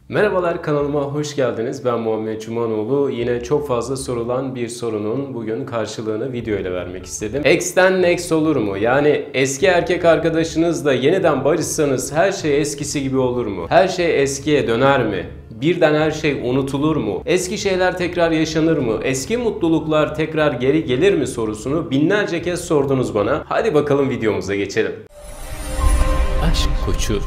Merhabalar, kanalıma hoş geldiniz. Ben Muhammed Cumanoğlu. Yine çok fazla sorulan bir sorunun bugün karşılığını video ile vermek istedim. Ex'ten next olur mu? Yani eski erkek arkadaşınızla yeniden barışsanız her şey eskisi gibi olur mu? Her şey eskiye döner mi? Birden her şey unutulur mu? Eski şeyler tekrar yaşanır mı? Eski mutluluklar tekrar geri gelir mi sorusunu binlerce kez sordunuz bana. Hadi bakalım videomuza geçelim. Aşk koçu.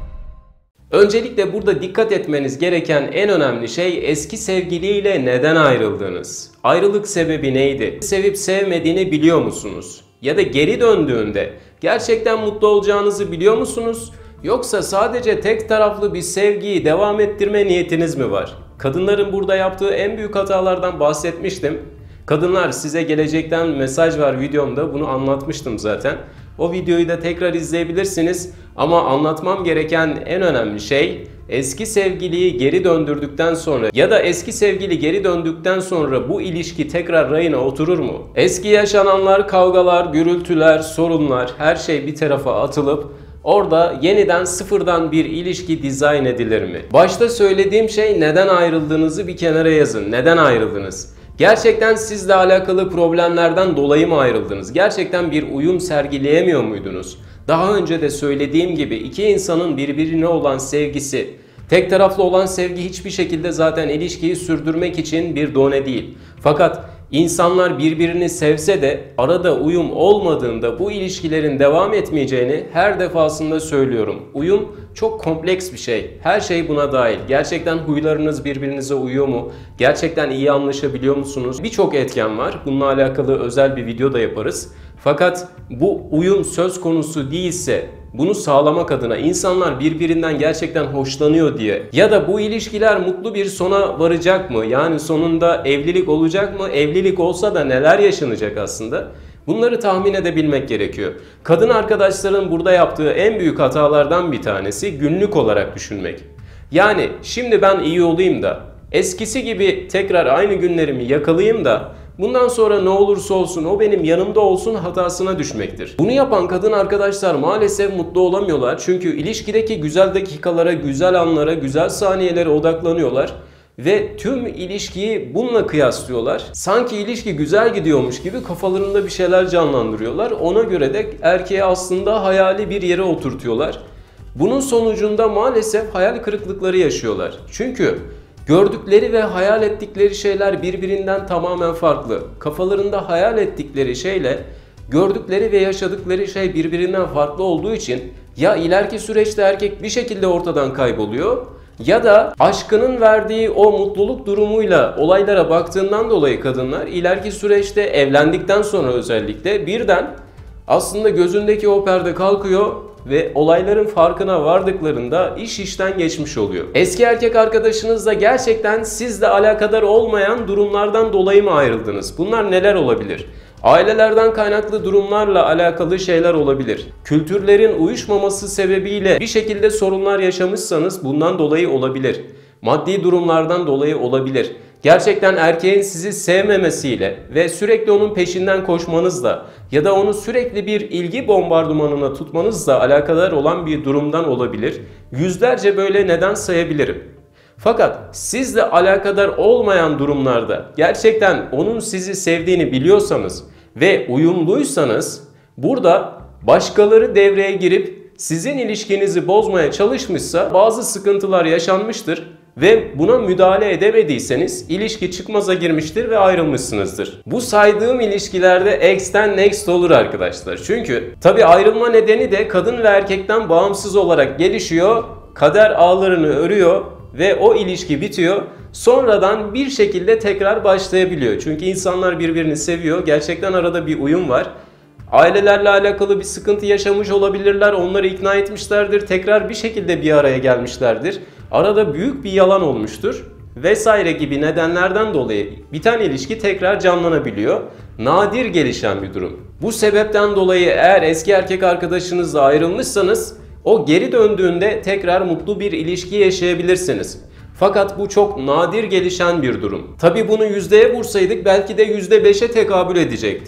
Öncelikle burada dikkat etmeniz gereken en önemli şey eski sevgiliyle neden ayrıldınız? Ayrılık sebebi neydi? Sevip sevmediğini biliyor musunuz? Ya da geri döndüğünde gerçekten mutlu olacağınızı biliyor musunuz? Yoksa sadece tek taraflı bir sevgiyi devam ettirme niyetiniz mi var? Kadınların burada yaptığı en büyük hatalardan bahsetmiştim. Kadınlar size gelecekten mesaj var videomda, bunu anlatmıştım zaten. O videoyu da tekrar izleyebilirsiniz. Ama anlatmam gereken en önemli şey eski sevgiliyi geri döndürdükten sonra ya da eski sevgili geri döndükten sonra bu ilişki tekrar rayına oturur mu? Eski yaşananlar, kavgalar, gürültüler, sorunlar, her şey bir tarafa atılıp orada yeniden sıfırdan bir ilişki dizayn edilir mi? Başta söylediğim şey neden ayrıldığınızı bir kenara yazın. Neden ayrıldınız? Gerçekten sizle alakalı problemlerden dolayı mı ayrıldınız? Gerçekten bir uyum sergileyemiyor muydunuz? Daha önce de söylediğim gibi iki insanın birbirine olan sevgisi, tek taraflı olan sevgi hiçbir şekilde zaten ilişkiyi sürdürmek için bir done değil. Fakat insanlar birbirini sevse de arada uyum olmadığında bu ilişkilerin devam etmeyeceğini her defasında söylüyorum. Uyum çok kompleks bir şey. Her şey buna dahil. Gerçekten huylarınız birbirinize uyuyor mu? Gerçekten iyi anlaşabiliyor musunuz? Birçok etken var. Bununla alakalı özel bir video da yaparız. Fakat bu uyum söz konusu değilse bunu sağlamak adına insanlar birbirinden gerçekten hoşlanıyor diye ya da bu ilişkiler mutlu bir sona varacak mı? Yani sonunda evlilik olacak mı? Evlilik olsa da neler yaşanacak aslında? Bunları tahmin edebilmek gerekiyor. Kadın arkadaşların burada yaptığı en büyük hatalardan bir tanesi günlük olarak düşünmek. Yani şimdi ben iyi olayım da eskisi gibi tekrar aynı günlerimi yakalayayım da bundan sonra ne olursa olsun o benim yanımda olsun hatasına düşmektir. Bunu yapan kadın arkadaşlar maalesef mutlu olamıyorlar. Çünkü ilişkideki güzel dakikalara, güzel anlara, güzel saniyelere odaklanıyorlar. Ve tüm ilişkiyi bununla kıyaslıyorlar. Sanki ilişki güzel gidiyormuş gibi kafalarında bir şeyler canlandırıyorlar. Ona göre de erkeğe aslında hayali bir yere oturtuyorlar. Bunun sonucunda maalesef hayal kırıklıkları yaşıyorlar. Çünkü gördükleri ve hayal ettikleri şeyler birbirinden tamamen farklı. Kafalarında hayal ettikleri şeyle gördükleri ve yaşadıkları şey birbirinden farklı olduğu için ya ileriki süreçte erkek bir şekilde ortadan kayboluyor ya da aşkının verdiği o mutluluk durumuyla olaylara baktığından dolayı kadınlar ileriki süreçte evlendikten sonra özellikle birden aslında gözündeki o perde kalkıyor ve olayların farkına vardıklarında iş işten geçmiş oluyor. Eski erkek arkadaşınızla gerçekten sizle alakadar olmayan durumlardan dolayı mı ayrıldınız? Bunlar neler olabilir? Ailelerden kaynaklı durumlarla alakalı şeyler olabilir. Kültürlerin uyuşmaması sebebiyle bir şekilde sorunlar yaşamışsanız bundan dolayı olabilir. Maddi durumlardan dolayı olabilir. Gerçekten erkeğin sizi sevmemesiyle ve sürekli onun peşinden koşmanızla ya da onu sürekli bir ilgi bombardımanına tutmanızla alakadar olan bir durumdan olabilir. Yüzlerce böyle neden sayabilirim. Fakat sizle alakadar olmayan durumlarda gerçekten onun sizi sevdiğini biliyorsanız ve uyumluysanız burada başkaları devreye girip sizin ilişkinizi bozmaya çalışmışsa bazı sıkıntılar yaşanmıştır ve buna müdahale edemediyseniz ilişki çıkmaza girmiştir ve ayrılmışsınızdır. Bu saydığım ilişkilerde ex'ten next olur arkadaşlar. Çünkü tabi ayrılma nedeni de kadın ve erkekten bağımsız olarak gelişiyor, kader ağlarını örüyor ve o ilişki bitiyor. Sonradan bir şekilde tekrar başlayabiliyor. Çünkü insanlar birbirini seviyor. Gerçekten arada bir uyum var. Ailelerle alakalı bir sıkıntı yaşamış olabilirler. Onları ikna etmişlerdir. Tekrar bir şekilde bir araya gelmişlerdir. Arada büyük bir yalan olmuştur. Vesaire gibi nedenlerden dolayı biten ilişki tekrar canlanabiliyor. Nadir gelişen bir durum. Bu sebepten dolayı eğer eski erkek arkadaşınızla ayrılmışsanız o geri döndüğünde tekrar mutlu bir ilişki yaşayabilirsiniz. Fakat bu çok nadir gelişen bir durum. Tabi bunu yüzdeye vursaydık belki de %5'e tekabül edecekti.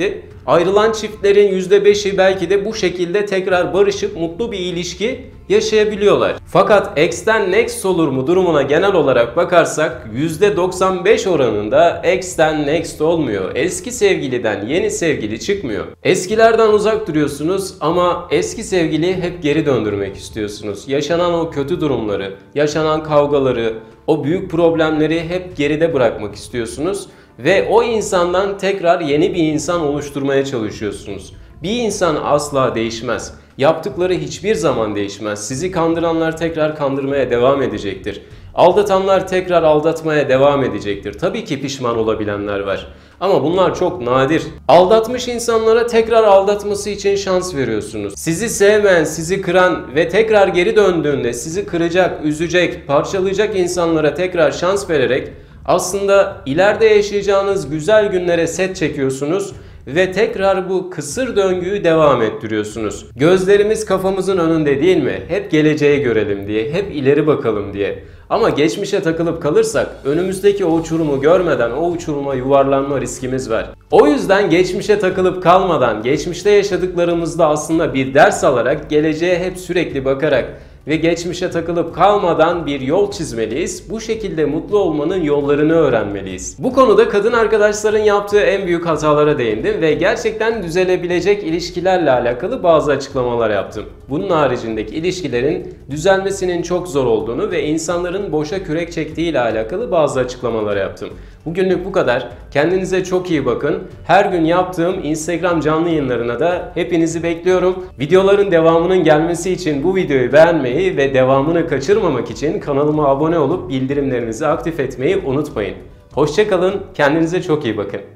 Ayrılan çiftlerin %5'i belki de bu şekilde tekrar barışıp mutlu bir ilişki yaşayabiliyorlar. Fakat ex'ten next olur mu durumuna genel olarak bakarsak %95 oranında ex'ten next olmuyor. Eski sevgiliden yeni sevgili çıkmıyor. Eskilerden uzak duruyorsunuz ama eski sevgiliyi hep geri döndürmek istiyorsunuz. Yaşanan o kötü durumları, yaşanan kavgaları, o büyük problemleri hep geride bırakmak istiyorsunuz ve o insandan tekrar yeni bir insan oluşturmaya çalışıyorsunuz. Bir insan asla değişmez. Yaptıkları hiçbir zaman değişmez. Sizi kandıranlar tekrar kandırmaya devam edecektir. Aldatanlar tekrar aldatmaya devam edecektir. Tabii ki pişman olabilenler var. Ama bunlar çok nadir. Aldatmış insanlara tekrar aldatması için şans veriyorsunuz. Sizi sevmeyen, sizi kıran ve tekrar geri döndüğünde sizi kıracak, üzecek, parçalayacak insanlara tekrar şans vererek aslında ileride yaşayacağınız güzel günlere set çekiyorsunuz ve tekrar bu kısır döngüyü devam ettiriyorsunuz. Gözlerimiz kafamızın önünde değil mi? Hep geleceğe görelim diye, hep ileri bakalım diye. Ama geçmişe takılıp kalırsak önümüzdeki o uçurumu görmeden o uçuruma yuvarlanma riskimiz var. O yüzden geçmişe takılıp kalmadan, geçmişte yaşadıklarımızda aslında bir ders alarak, geleceğe hep sürekli bakarak ve geçmişe takılıp kalmadan bir yol çizmeliyiz. Bu şekilde mutlu olmanın yollarını öğrenmeliyiz. Bu konuda kadın arkadaşların yaptığı en büyük hatalara değindim ve gerçekten düzelebilecek ilişkilerle alakalı bazı açıklamalar yaptım. Bunun haricindeki ilişkilerin düzelmesinin çok zor olduğunu ve insanların boşa kürek çektiği ile alakalı bazı açıklamalar yaptım. Bugünlük bu kadar. Kendinize çok iyi bakın. Her gün yaptığım Instagram canlı yayınlarına da hepinizi bekliyorum. Videoların devamının gelmesi için bu videoyu beğenmeyi ve devamını kaçırmamak için kanalıma abone olup bildirimlerinizi aktif etmeyi unutmayın. Hoşça kalın. Kendinize çok iyi bakın.